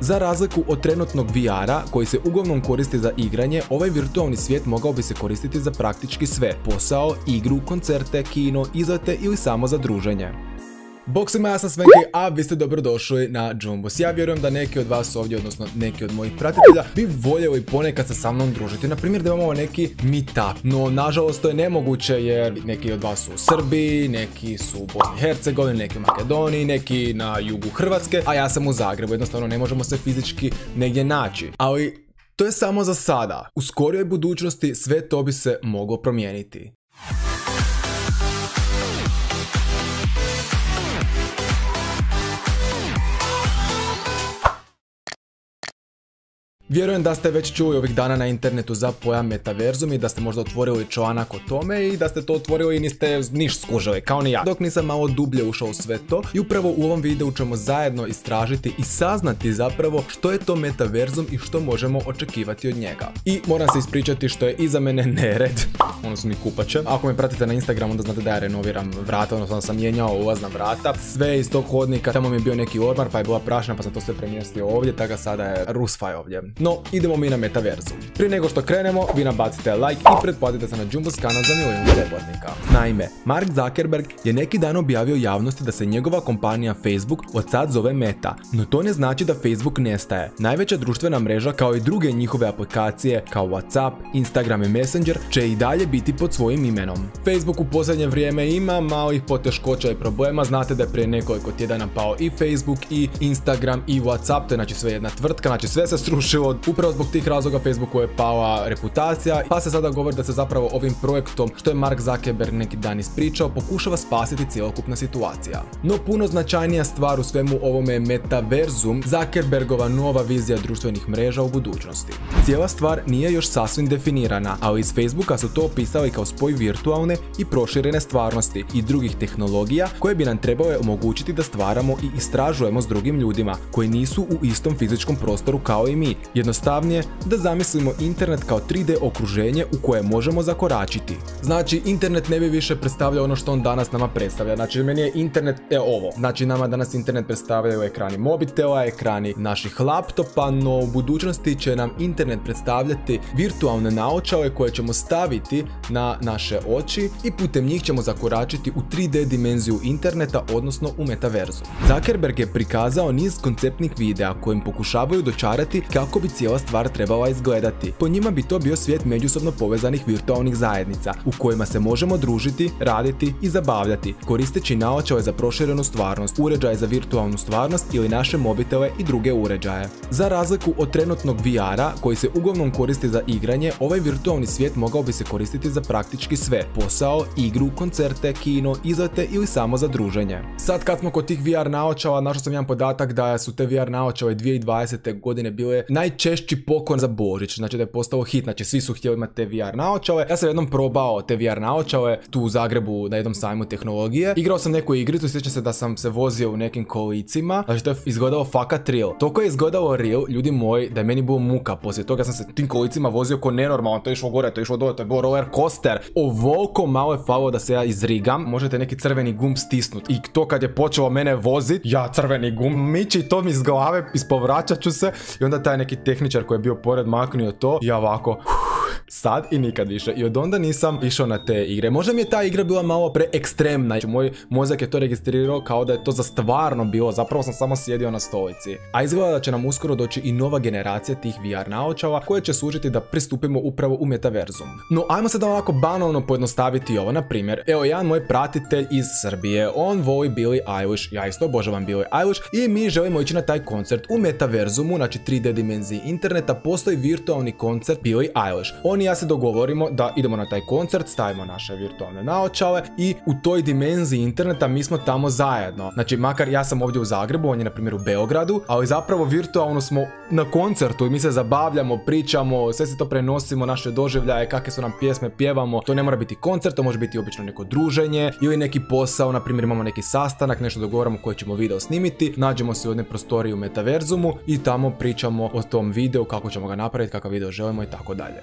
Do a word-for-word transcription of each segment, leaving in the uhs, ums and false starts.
Za razliku od trenutnog V R-a koji se uglavnom koristi za igranje, ovaj virtualni svijet mogao bi se koristiti za praktički sve: posao, igru, koncerte, kino, izlete ili samo za druženje. Bog svima, ja sam Svenki, a vi ste dobrodošli na Džumbus. Ja vjerujem da neki od vas ovdje, odnosno neki od mojih pratitelja, bi voljeli ponekad se sa mnom družiti. Naprimjer, da imamo neki meetup, no nažalost to je nemoguće jer neki od vas su u Srbiji, neki su u Bosni i Hercegovini, neki u Makedoniji, neki na jugu Hrvatske, a ja sam u Zagrebu. Jednostavno ne možemo se fizički negdje naći. Ali to je samo za sada. U skorijoj budućnosti sve to bi se moglo promijeniti. Vjerujem da ste već čuli ovih dana na internetu za pojam metaverzum i da ste možda otvorili članak o tome i da ste to otvorili i niste niš skužili, kao ni ja. Dok nisam malo dublje ušao u sve to i upravo u ovom videu ćemo zajedno istražiti i saznati zapravo što je to metaverzum i što možemo očekivati od njega. I moram se ispričati što je iza mene nered, ono su mi kupače. Ako me pratite na Instagramu onda znate da ja renoviram vrata, odnosno da sam mijenjao ulazna vrata. Sve iz tog hodnika, tamo mi je bio neki ormar pa je bila prašna pa sam to sve premjestio ovdje, tako sada je rusfaj ovdje. No, idemo mi na metaverzum. Prije nego što krenemo, vi nabacite like i pretplatite se na Džumbus kanal za milijun pretplatnika. Naime, Mark Zuckerberg je neki dan objavio javnosti da se njegova kompanija Facebook od sad zove Meta. No to ne znači da Facebook nestaje. Najveća društvena mreža kao i druge njihove aplikacije kao WhatsApp, Instagram i Messenger će i dalje biti pod svojim imenom. Facebook u posljednje vrijeme ima malih poteškoća i problema. Znate da je prije nekoliko tjedana pao i Facebook i Instagram i WhatsApp, to je znači sve jedna tvrtka, znači sve se srušilo. Upravo zbog tih razloga Facebooku je pala reputacija, pa se sada govori da se zapravo ovim projektom, što je Mark Zuckerberg neki dan ispričao, pokušava spasiti cjelokupna situacija. No puno značajnija stvar u svemu ovome je metaverzum, Zuckerbergova nova vizija društvenih mreža u budućnosti. Cijela stvar nije još sasvim definirana, ali iz Facebooka su to opisali kao spoj virtualne i proširene stvarnosti i drugih tehnologija koje bi nam trebale omogućiti da stvaramo i istražujemo s drugim ljudima koji nisu u istom fizičkom prostoru kao i mi. Jednostavnije da zamislimo internet kao tri D okruženje u koje možemo zakoračiti. Znači, internet ne bi više predstavljao ono što on danas nama predstavlja. Znači, meni je internet e ovo. Znači, nama danas internet predstavljaju ekrani mobitela, ekrani naših laptopa, no u budućnosti će nam internet predstavljati virtualne naočale koje ćemo staviti na naše oči i putem njih ćemo zakoračiti u tri D dimenziju interneta, odnosno u metaverzu. Zuckerberg je prikazao niz konceptnih videa kojim pokušavaju dočarati kako bi cijela stvar trebala izgledati. Po njima bi to bio svijet međusobno povezanih virtualnih zajednica u kojima se možemo družiti, raditi i zabavljati, koristeći naočale za proširenu stvarnost, uređaje za virtualnu stvarnost ili naše mobitele i druge uređaje. Za razliku od trenutnog V R-a koji se uglavnom koristi za igranje, ovaj virtualni svijet mogao bi se koristiti za praktički sve: posao, igru, koncerte, kino, izlete ili samo za druženje. Sad kad smo kod tih V R naočala, našao sam jedan podatak da su te V R naočale dvije tisuće dvadesete godine bile najčešći poklon za Božić, znači da je postao hit, znači svi su htjeli imati te V R naočale. Ja sam jednom probao te V R naočale tu u Zagrebu na jednom sajmu tehnologije. Igrao sam neku igricu, sjećam se da sam se vozio u nekim kolicima, znači to je izgledalo fakat real. Toliko je izgledalo real, ljudi moji, da je meni bilo muka. Poslije toga sam se tim kolicima vozio ko nenormalno, to je išlo gore, to je išlo dole, to je bio roller coaster. Ovoliko malo je falilo da se ja izrigam. Možete neki crveni gumb stisnut. I to kad je počelo mene vozit, ja crveni gumb miči, to mi iz glave, ispovraćat ću se i onda taj neki tehničar koji je bio pored maknio to, ja ovako sad i nikad više. I od onda nisam išao na te igre. Možda mi je ta igra bila malo preekstremna. Moj mozak je to registrirao kao da je to za stvarno bilo. Zapravo sam samo sjedio na stolici. A izgleda da će nam uskoro doći i nova generacija tih V R naočala koje će služiti da pristupimo upravo u metaverzum. No, ajmo se da ovako banalno pojednostaviti ovo. Na primjer, evo jedan moj pratitelj iz Srbije. On voli Billie Eilish. Ja isto obožavam Billie Eilish. I mi želimo ići na taj koncert u metaverzumu, znači tri D dimenziji interneta. Postoji virtualni koncert Billie Eilish. On i ja se dogovorimo da idemo na taj koncert, stavimo naše virtualne naočale i u toj dimenziji interneta mi smo tamo zajedno. Znači, makar ja sam ovdje u Zagrebu, on je na primjer u Beogradu, ali zapravo virtualno smo na koncertu i mi se zabavljamo, pričamo, sve se to prenosimo, naše doživljaje, kakve su nam pjesme, pjevamo. To ne mora biti koncert, to može biti obično neko druženje ili neki posao, na primjer imamo neki sastanak, nešto dogovaramo koje ćemo video snimiti, nađemo se u jednoj prostoriji u metaverzumu i tamo pričamo o tom videu, kako ćemo ga napraviti, kakav video želimo i tako dalje. Sve ovo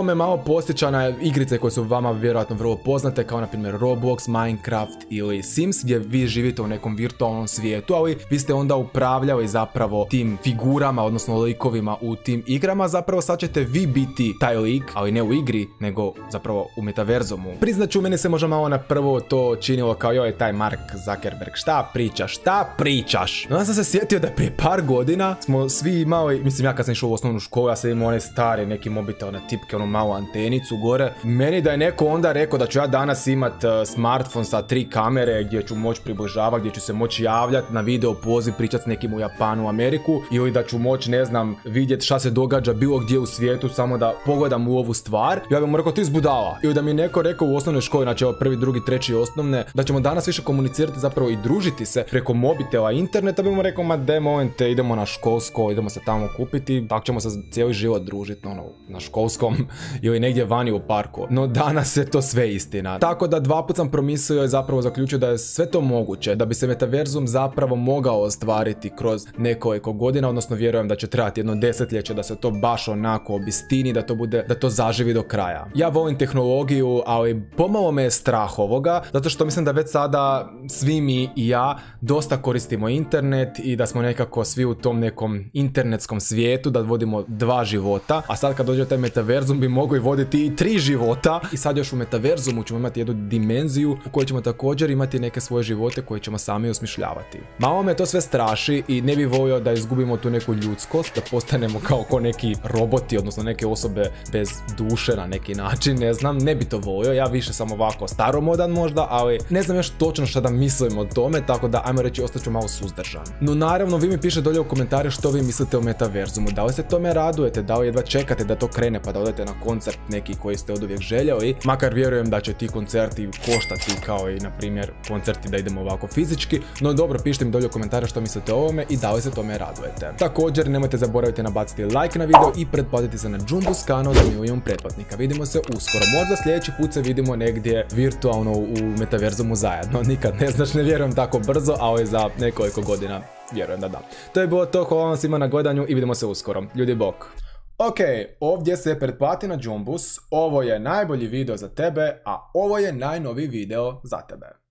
me malo posjeća na igrice koje su vama vjerojatno vrlo poznate, kao na primjer Roblox, Minecraft ili Sims, gdje vi živite u nekom virtualnom svijetu, ali vi ste onda upravljali zapravo tim figurama, odnosno likovima u tim igrama. Zapravo sad ćete vi biti taj lik, ali ne u igri, nego zapravo u metaverzumu. Priznaću, meni se možda malo na prvo to činilo kao joj, taj Mark Zuckerberg, šta pričaš, šta pričaš? No, ja sam se sjetio da prije par godina smo svi imali, mislim ja kad sam išao u osnovnu školu, ja sam imao one stare neki mobitel na tipke, onu malu antenicu gore. Meni da je neko onda rekao da ću ja danas imat uh, smartphone sa tri kamere gdje ću moći približavati, gdje ću se moći javljati na video poziv, pričati s nekim u Japanu, u Ameriku, ili da ću moći, ne znam, vidjeti šta se događa bilo gdje u svijetu, samo da pogledam u ovu stvar, ja bih mu rekao ti izbudala. Ili da mi neko rekao u osnovnoj školi, znači evo prvi, drugi, treći osnovne, da ćemo danas više komunicirati zapravo i družiti se preko mobitela, interneta, bi mu rekao ma de momente, idemo na školsko, idemo se tamo kupiti, tako ćemo se cijeli život družiti, ono, na školskom ili negdje vani u parku. No danas je to sve istina. Tako da dva put sam promislio i zapravo zaključio da je sve to moguće, da bi se metaverzum zapravo mogao ostvariti kroz nekoliko godina, odnosno vjerujem da će trebati jedno desetljeće da se to baš onako obistini, da to bude, da to zaživi do kraja. Ja volim tehnologiju, ali pomalo me je strah ovoga, zato što mislim da već sada svi mi i ja dosta koristimo internet i da smo nekako svi u tom nekom internetskom svijetu, da vodimo dva života, a sad kad dođe taj metaverzum bi mogli voditi i tri života. I sad još u metaverzumu ćemo imati jednu dimenziju u kojoj ćemo također imati neke svoje živote koje ćemo sami osmišljavati. Malo me to sve straši i ne bih volio da izgubimo tu neku ljudskost, da postanemo kao ko neki roboti, odnosno neke osobe bez duše na neki način, ne znam, ne bi to volio, ja više sam ovako staromodan možda, ali ne znam još točno šta da mislim o tome, tako da ajmo reći ostaću malo suzdržan. No naravno vi mi pišete dolje u komentare što vi mislite o metaverzumu, da li se tome radujete, da li jedva čekate da to krene pa da odete na koncert neki koji ste oduvijek željeli, makar vjerujem da će ti koncerti koštati kao i na primjer koncerti da idemo ovako fizički, no dobro, pišite mi dolje u komentare što mislite o ovome i da li se tome radujete. Također nemojte zaboraviti nabaciti like na video i pretplatiti se na Jumbus kanal za milijun pretplatnika. Vidimo se uskoro, možda sljedeći put se vidimo negdje virtualno u metaverzumu zajedno, nikad ne znaš, ne vjerujem tako brzo, ali za nekoliko godina vjerujem da da. To je bilo to, hvala vam svima na gledanju i vidimo se uskoro. Ljudi bok. Ok, ovdje se pretplati na Jumbus, ovo je najbolji video za tebe, a ovo je najnoviji video za tebe.